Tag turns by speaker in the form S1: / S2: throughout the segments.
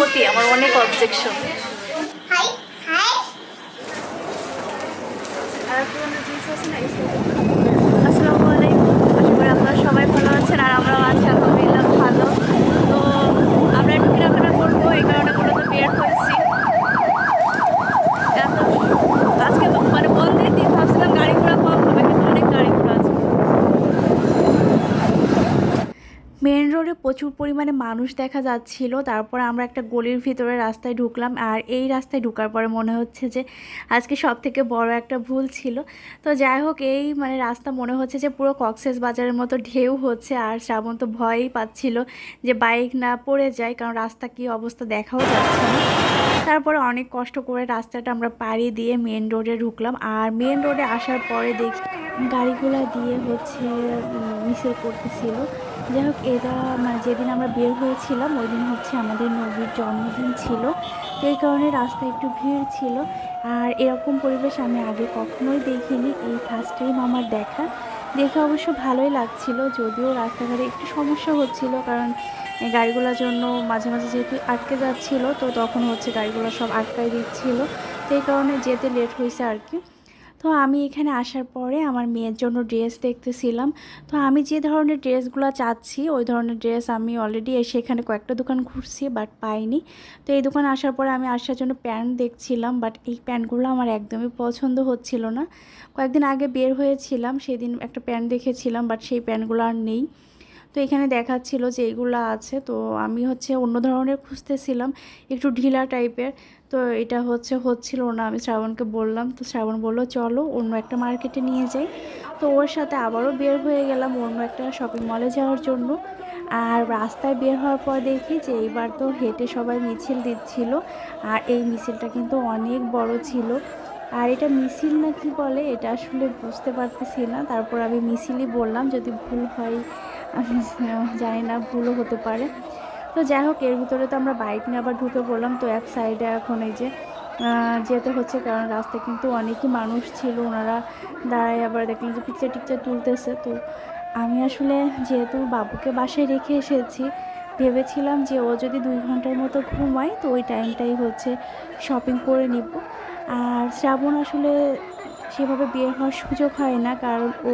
S1: সত্যি আমার অনেক অবজেকশন। আসসালামু আলাইকুম, আশা করি আপনারা সবাই ভালো আছেন আর আমরাও আছি আলহামদুলিল্লাহ ভালো। তো আমরা একটু কেনাকাটা করবো, এই কারণে মূলত বের হয়েছি। এত আজকে মানে বন্ধের দিন, ভাবছিলাম গাড়ি ঘোড়া কম হবে, কিন্তু অনেক গাড়ি ঘোড়া আছে। মেন রোডে প্রচুর পরিমাণে মানুষ দেখা যাচ্ছিল। তারপর আমরা একটা গলির ভিতরে রাস্তায় ঢুকলাম, আর এই রাস্তায় ঢোকার পরে মনে হচ্ছে যে আজকে সব থেকে বড় একটা ভুল ছিল। তো যাই হোক, এই মানে রাস্তা মনে হচ্ছে যে পুরো কক্সেস বাজারের মতো ঢেউ হচ্ছে, আর শ্রাবণ তো ভয়ই পাচ্ছিল যে বাইক না পড়ে যায়, কারণ রাস্তা কী অবস্থা দেখাও যাচ্ছে না। তারপরে অনেক কষ্ট করে রাস্তাটা আমরা পাড়ি দিয়ে মেন রোডে ঢুকলাম, আর মেন রোডে আসার পরে দেখি গাড়িগুলা দিয়ে হচ্ছে মিছিল করতেছিল। যাই হোক, এটা মানে যেদিন আমরা বের হয়েছিলাম ওই দিন হচ্ছে আমাদের নবীর জন্মদিন ছিল, তো এই কারণে রাস্তায় একটু ভিড় ছিল। আর এরকম পরিবেশ আমি আগে কখনোই দেখিনি, এই ফার্স্ট টাইম আমার দেখা। দেখে অবশ্য ভালোই লাগছিল, যদিও রাস্তাঘাটে একটু সমস্যা হচ্ছিল, কারণ এই গাড়িগুলোর জন্য মাঝে মাঝে যেহেতু আটকে যাচ্ছিল, তো তখন হচ্ছে গাড়িগুলো সব আটকাই দিচ্ছিল, তো এই কারণে যেতে লেট হয়েছে আর কি। তো আমি এখানে আসার পরে আমার মেয়ের জন্য ড্রেস দেখতেছিলাম। তো আমি যে ধরনের ড্রেসগুলো চাচ্ছি ওই ধরনের ড্রেস আমি অলরেডি এসে এখানে কয়েকটা দোকান ঘুরছি, বাট পাইনি। তো এই দোকানে আসার পরে আমি আসার জন্য প্যান্ট দেখছিলাম, বাট এই প্যান্টগুলো আমার একদমই পছন্দ হচ্ছিল না। কয়েকদিন আগে বের হয়েছিলাম, সেদিন একটা প্যান্ট দেখেছিলাম, বাট সেই প্যান্টগুলো আর নেই। তো এখানে দেখাচ্ছিল যে এইগুলো আছে, তো আমি হচ্ছে অন্য ধরনের খুঁজতেছিলাম, একটু ঢিলা টাইপের। তো এটা হচ্ছিল না, আমি শ্রাবণকে বললাম, তো শ্রাবণ বললো চলো অন্য একটা মার্কেটে নিয়ে যাই। তো ওর সাথে আবারও বের হয়ে গেলাম অন্য একটা শপিং মলে যাওয়ার জন্য। আর রাস্তায় বের হওয়ার পর দেখি যে এইবার তো হেঁটে সবাই মিছিল দিচ্ছিল, আর এই মিছিলটা কিন্তু অনেক বড় ছিল। আর এটা মিছিল না কি বলে এটা আসলে বুঝতে পারতেছি না, তারপর আমি মিছিলই বললাম, যদি ভুল হয় আমি জানি না, ভুলও হতে পারে। তো যাই হোক, এর ভিতরে তো আমরা বাইক নিয়ে আবার ঢুকে পড়লাম, তো এক সাইডে এখন এই যে যেতে হচ্ছে, কারণ রাস্তায় কিন্তু অনেকই মানুষ ছিল, ওনারা দাঁড়ায় আবার দেখলাম যে পিকচার টিকচার তুলতেছে। তো আমি আসলে যেহেতু বাবুকে বাসায় রেখে এসেছি, ভেবেছিলাম যে ও যদি 2 ঘন্টার মতো ঘুমায় তো ওই টাইমটাই হচ্ছে শপিং করে নিব। আর শ্রাবণ আসলে সেভাবে বের হওয়ার সুযোগ হয় না, কারণ ও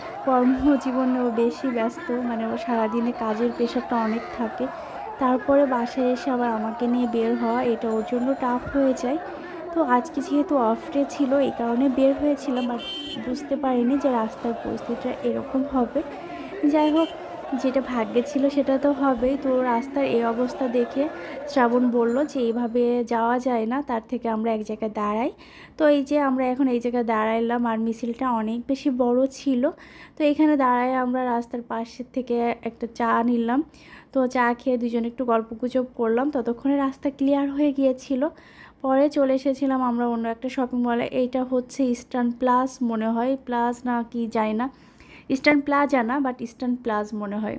S1: কর্মজীবনে ও বেশি ব্যস্ত, মানে ও সারাদিনে কাজের প্রেশারটা অনেক থাকে। তারপরে বাসায় এসে আবার আমাকে নিয়ে বের হওয়া, এটা ওর জন্য টাফ হয়ে যায়। তো আজকে যেহেতু অফ ডে ছিল এই কারণে বের হয়েছিলাম, বাট বুঝতে পারিনি যে রাস্তার পরিস্থিতিটা এরকম হবে। যাই হোক, যেটা ভাগ্যে ছিল সেটা তো হবেই। তো রাস্তার এই অবস্থা দেখে শ্রাবণ বলল যে এইভাবে যাওয়া যায় না, তার থেকে আমরা এক জায়গায় দাঁড়াই। তো এই যে আমরা এখন এই জায়গায় দাঁড়াইলাম, আর মিছিলটা অনেক বেশি বড় ছিল। তো এখানে দাঁড়ায় আমরা রাস্তার পাশের থেকে একটা চা নিলাম। তো চা খেয়ে দুজনে একটু গল্পগুজব করলাম, ততক্ষণে রাস্তা ক্লিয়ার হয়ে গিয়েছিল। পরে চলে এসেছিলাম আমরা অন্য একটা শপিং মলে, এইটা হচ্ছে ইস্টার্ন প্লাস মনে হয়, প্লাস না কি জানি না, ইস্টার্ন প্লাজা না, বাট ইস্টার্ন প্লাজ মনে হয়।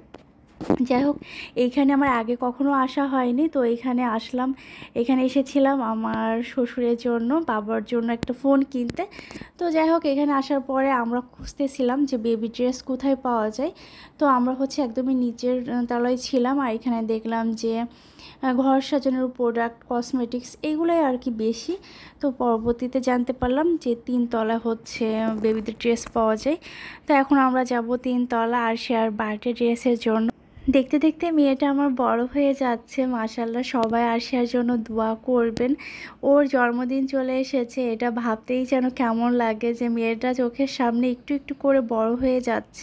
S1: যাই হোক, এইখানে আমার আগে কখনো আসা হয়নি, তো এইখানে আসলাম। এখানে এসেছিলাম আমার শ্বশুরের জন্য, বাবার জন্য একটা ফোন কিনতে। তো যাই হোক, এখানে আসার পরে আমরা খুঁজতেছিলাম যে বেবি ড্রেস কোথায় পাওয়া যায়। তো আমরা হচ্ছে একদমই নিচের তলায় ছিলাম, আর এখানে দেখলাম যে ঘর সাজানোর প্রোডাক্ট, কসমেটিক্স এইগুলোই আর কি বেশি। তো পরবর্তীতে জানতে পারলাম যে 3 তলা হচ্ছে বেবিদের ড্রেস পাওয়া যায়। তো এখন আমরা যাব 3 তলা আর শেয়ার বার্থডে ড্রেসের জন্য। দেখতে দেখতে মেয়েটা আমার বড় হয়ে যাচ্ছে, মাশাল্লাহ। সবাই আরশিয়ার জন্য দোয়া করবেন। ওর জন্মদিন চলে এসেছে, এটা ভাবতেই যেন কেমন লাগে যে মেয়েটা চোখের সামনে একটু একটু করে বড় হয়ে যাচ্ছে।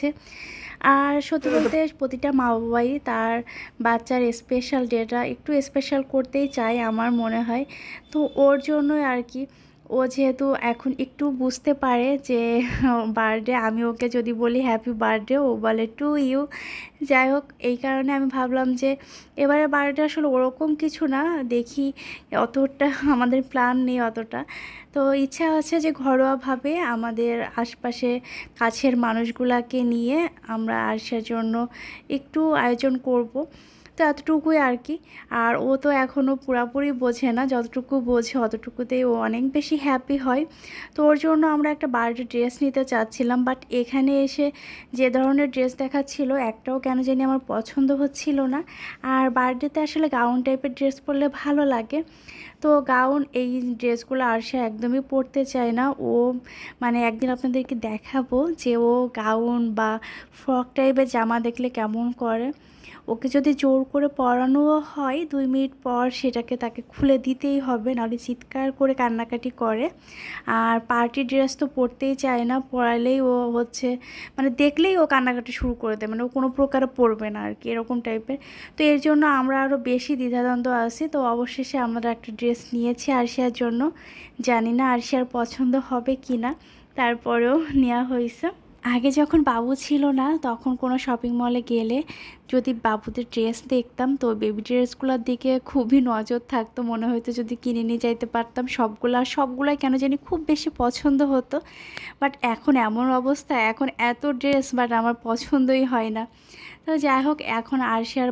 S1: আর সত্যি বলতে প্রতিটা মা বাবাই তার বাচ্চার স্পেশাল ডেটা একটু স্পেশাল করতেই চায় আমার মনে হয়। তো ওর জন্যই আর কি, ও যেহেতু এখন একটু বুঝতে পারে যে বার্থডে, আমি ওকে যদি বলি হ্যাপি বার্থডে ও বলে টু ইউ। যাই হোক, এই কারণে আমি ভাবলাম যে এবারে বার্থডে আসলে ওরকম কিছু না, দেখি অতটা আমাদের প্ল্যান নেই অতটা। তো ইচ্ছা আছে যে ঘরোয়াভাবে আমাদের আশপাশে কাছের মানুষগুলাকে নিয়ে আমরা আসার জন্য একটু আয়োজন করব। তো এতটুকুই আর কি। আর ও তো এখনও পুরোপুরি বোঝে না, যতটুকু বোঝে অতটুকুতেই ও অনেক বেশি হ্যাপি হয়। তো ওর জন্য আমরা একটা বার্থডে ড্রেস নিতে চাচ্ছিলাম, বাট এখানে এসে যে ধরনের ড্রেস দেখাচ্ছিল একটাও কেন জানি আমার পছন্দ হচ্ছিল না। আর বার্থডেতে আসলে গাউন টাইপের ড্রেস পরলে ভালো লাগে, তো গাউন এই ড্রেসগুলো আরশা একদমই পরতে চায় না। ও মানে একদিন আপনাদেরকে দেখাবো যে ও গাউন বা ফ্রক টাইপের জামা দেখলে কেমন করে। ওকে যদি জোর করে পরানোও হয় 2 মিনিট পর সেটাকে তাকে খুলে দিতেই হবে, নাহলে চিৎকার করে কান্নাকাটি করে। আর পার্টি ড্রেস তো পরতেই চায় না, পরালেই ও হচ্ছে মানে দেখলেই ও কান্নাকাটি শুরু করে দেয়, মানে ও কোনো প্রকারে পরবে না আর কি, এরকম টাইপের। তো এর জন্য আমরা আরও বেশি দ্বিধাদ্বন্দ্ব আছি। তো অবশেষে আমরা একটা ড্রেস নিয়েছি আরশিয়ার জন্য, জানি না আরশিয়ার পছন্দ হবে কি না, তারপরেও নেওয়া হয়েছে। আগে যখন বাবু ছিল না তখন কোনো শপিং মলে গেলে যদি বাবুদের ড্রেস দেখতাম তো বেবি ড্রেসগুলোর দিকে খুবই নজর থাকতো, মনে হতো যদি কিনে নিয়ে যাইতে পারতাম সবগুলাই কেন জানি খুব বেশি পছন্দ হতো। বাট এখন এমন অবস্থা, এখন এত ড্রেস বাট আমার পছন্দই হয় না। তো যাই হোক, এখন আরশিয়ার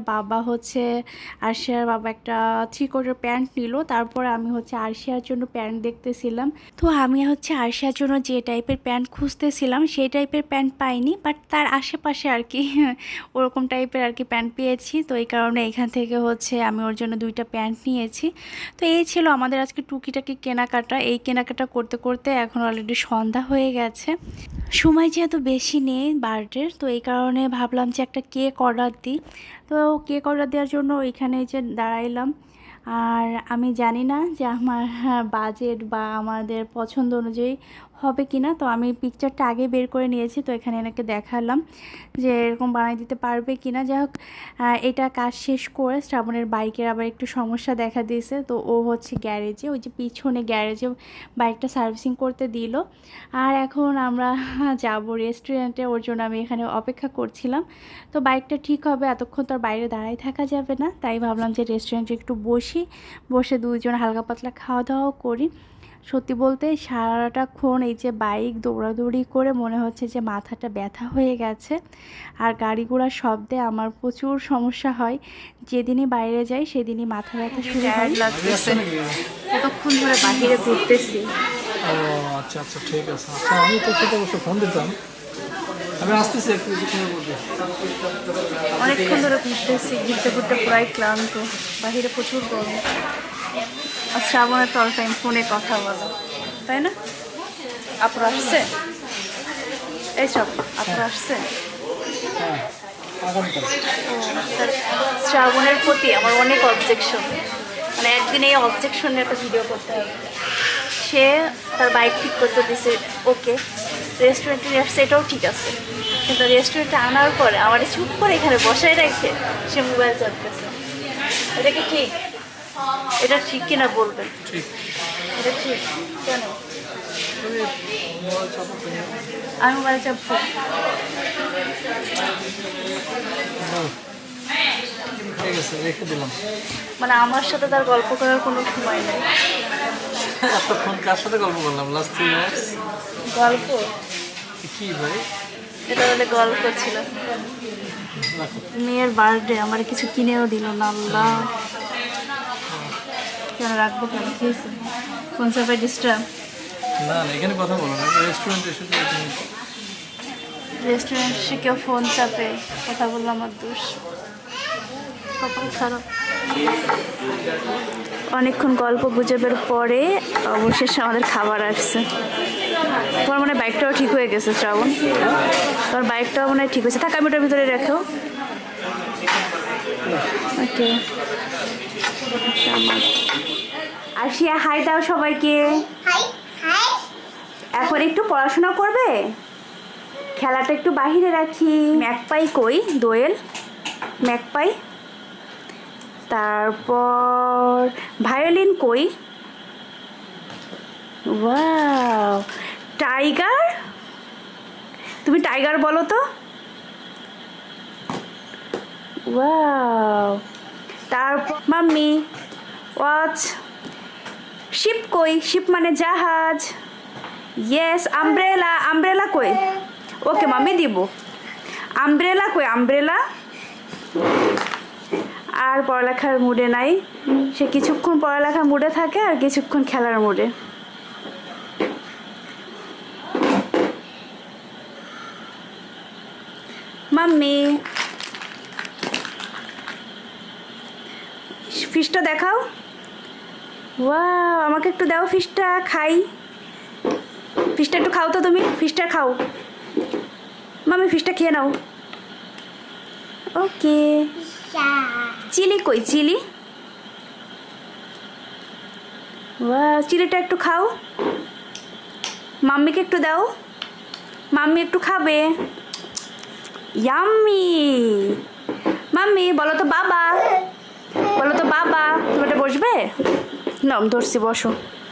S1: বাবা একটা 3/4 প্যান্ট নিল, তারপর আমি হচ্ছে আরশিয়ার জন্য প্যান্ট দেখতেছিলাম। তো আমি হচ্ছে আরশিয়ার জন্য যে টাইপের প্যান্ট খুঁজতেছিলাম সেই টাইপের প্যান্ট পাইনি, বাট তার আশেপাশে আর কি ওরকম টাইপের আর কি প্যান্ট পেয়েছি। তো এই কারণে এখান থেকে হচ্ছে আমি ওর জন্য 2টা প্যান্ট নিয়েছি। তো এই ছিল আমাদের আজকে টুকিটাকি কেনাকাটা। এই কেনাকাটা করতে করতে এখন অলরেডি সন্ধ্যা হয়ে গেছে। সময় যেহেতু বেশি নেই বার্থডের, তো এই কারণে ভাবলাম যে একটা কেক অর্ডার দিই। তো কেক অর্ডার দেওয়ার জন্য ওইখানে যে দাঁড়াইলাম। আর আমি জানি না যে আমার বাজেট বা আমাদের পছন্দ অনুযায়ী হবে কি না, তো আমি পিকচারটা আগে বের করে নিয়েছি। তো এখানে এনাকে দেখালাম যে এরকম বানিয়ে দিতে পারবে কি না। যাই হোক, এটা কাজ শেষ করে শ্রাবণের বাইকের আবার একটু সমস্যা দেখা দিয়েছে, তো ও হচ্ছে গ্যারেজে, ওই যে পিছনে গ্যারেজে বাইকটা সার্ভিসিং করতে দিল। আর এখন আমরা যাব রেস্টুরেন্টে, ওর জন্য আমি এখানে অপেক্ষা করছিলাম। তো বাইকটা ঠিক হবে, এতক্ষণ তো আর বাইরে দাঁড়াই থাকা যাবে না, তাই ভাবলাম যে রেস্টুরেন্টে একটু বসে দুইজন হালকা পাতলা খাওয়া দাওয়াও করি। সত্যি বলতে সারাটাক্ষণ এই যে বাইক দৌড়াদৌড়ি করে মনে হচ্ছে যে মাথাটা ব্যথা হয়ে গেছে। আর গাড়ি ঘোড়ার শব্দে আমার প্রচুর সমস্যা হয়, যেদিনই বাইরে যাই সেদিনই মাথা ব্যথা শুরু হয়। কতক্ষণ ধরে বাইরে ঘুরতেছি।
S2: আচ্ছা আচ্ছা, ঠিক আছে। আচ্ছা, আমি তো সেটা অবশ্য ফোন দিতাম, আমি আসতেছি একটু কিছুক্ষণের মধ্যে।
S1: অনেকক্ষণ ধরে ঘুরতে পুরাই ক্লান্ত, বাহিরে প্রচুর গরম। আর শ্রাবণের তো অল টাইম ফোনে কথা বলো, তাই না? আপুরা আসছে, এইসব আপুরা আসছে।
S2: হ্যাঁ, আগামীকাল।
S1: শ্রাবণের প্রতি আমার অনেক অবজেকশন, মানে একদিন এই অবজেকশনের একটা ভিডিও করতে হবে। সে তার বাইক ঠিক করতে দিছে, ওকে। রেস্টুরেন্টে নিয়ে আসছে, এটাও ঠিক আছে, কিন্তু রেস্টুরেন্টে আনার পরে আমার চুপ করে এখানে বসায় রেখে সে মোবাইল চাপতেছে। এটা কি ঠিক? এটা ঠিক কিনা বলবেন? এটা ঠিক কেন? আমি মোবাইল চাপবো?
S2: ঠিক আছে, রেখে দিলাম।
S1: মানে আমার সাথে তার গল্প করার কোনো সময় নেই।
S2: এতক্ষণ কার সাথে গল্প করলাম? লাস্ট 3 ইয়ার্স
S1: গল্প?
S2: কি ভাই,
S1: এটা বলে গল্প ছিল। মেয়ের বার্থডে, আমার কিছু কিনেও দিল না। আল্লাহ, কেন রাখবো? কেন খেয়েছি? কোন সাপে ডিস্টার্ব?
S2: না না, এখানে কথা বলো না, রেস্টুরেন্টে এসে
S1: রেস্টুরেন্ট এসে কেউ ফোন চাপে, কথা বললো আমার দোষ। কপাল খারাপ। অনেকক্ষণ গল্প গুজবের পরে অবশেষে আমাদের খাবার আসছে। তোমার মনে হয় বাইকটাও ঠিক হয়ে গেছে শ্রাবণ, তোমার বাইকটাও মনে হয় ঠিক হয়েছে। থাক, আমি ওটার ভিতরে রাখো। ওকে, আরশিয়া হাই দাও সবাইকে। এখন একটু পড়াশোনা করবে, খেলাটা একটু বাহিরে রাখি। ম্যাকপাই কই? দোয়েল, ম্যাকপাই। তারপর ভায়োলিন কই? Wow, tiger. তুমি টাইগার বলো তো। ওয়াও। তারপর মাম্মি ওয়াচ। শিপ কই? শিপ মানে জাহাজ। ইয়েস। আমব্রেলা, আমব্রেলা কই? ওকে মাম্মি দিব। আমব্রেলা কই? আমব্রেলা, আর পড়ালেখার মুডে নাই। সে কিছুক্ষণ পড়ালেখার মুডে থাকে আর কিছুক্ষণ খেলার মুডে। মাম্মি ফিশটা দেখাও। ওয়াও, আমাকে একটু দাও ফিশটা খাই। ফিশটা একটু খাও তো তুমি, ফিশটা খাও। মাম্মি ফিশটা খেয়ে নাও। ওকে। চিলি কই চিলি? ওয়াও, চিলিটা একটু খাও। মাম্মিকে একটু দাও, মাম্মি একটু খাবে। ইয়াম্মি। মাম্মি বলো তো বাবা, বলো তো বাবা। তুমি এটা বসবে? নাও ধরছি, বসো।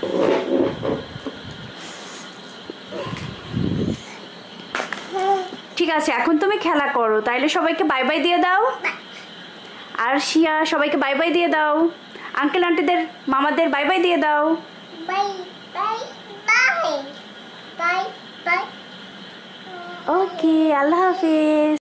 S1: ঠিক আছে, এখন তুমি খেলা করো। তাইলে সবাইকে বাই বাই দিয়ে দাও। আর শিয়া সবাইকে বাই বাই দিয়ে দাও। আঙ্কেল আন্টিদের মামাদের বাই বাই দিয়ে দাও।
S3: Bye bye bye bye bye.
S1: Okay, আল্লাহ হাফিজ।